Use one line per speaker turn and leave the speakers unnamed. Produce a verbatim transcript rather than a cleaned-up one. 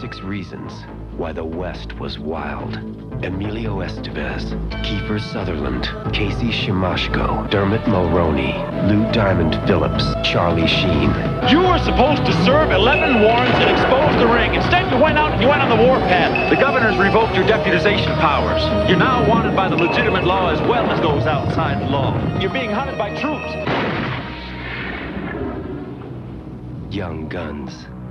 six reasons why the West was wild. Emilio Estevez, Kiefer Sutherland, Casey Shimashko, Dermot Mulroney, Lou Diamond Phillips, Charlie Sheen.
You were supposed to serve eleven warrants and expose the ring. Instead, you went out and you went on the warpath. The governor's revoked your deputization powers. You're now wanted by the legitimate law as well as those outside the law. You're being hunted by troops.
Young Guns.